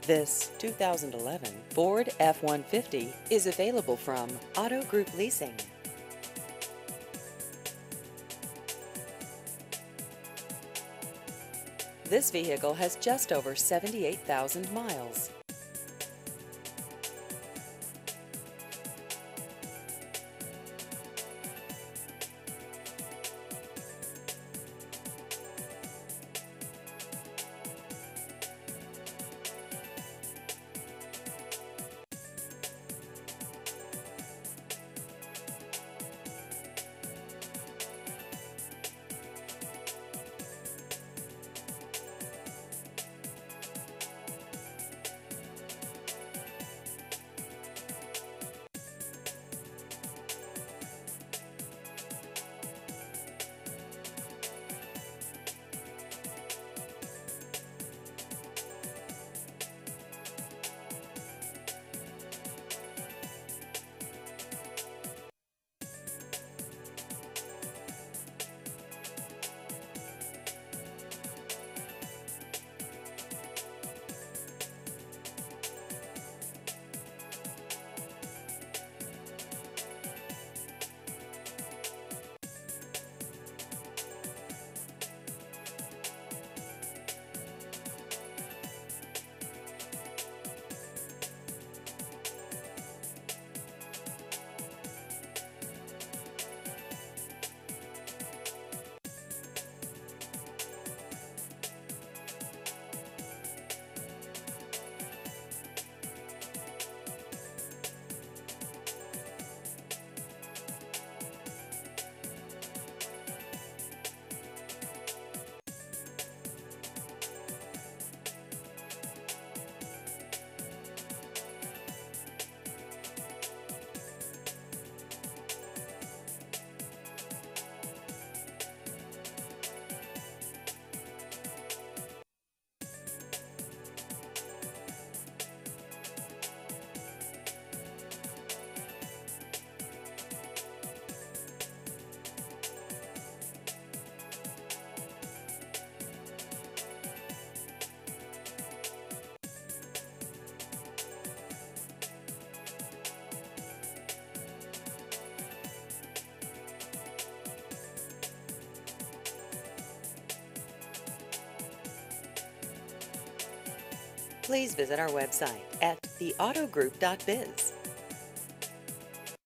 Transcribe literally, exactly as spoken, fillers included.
This two thousand eleven Ford F one fifty is available from Auto Group Leasing. This vehicle has just over seventy-eight thousand miles. Please visit our website at the auto group dot biz.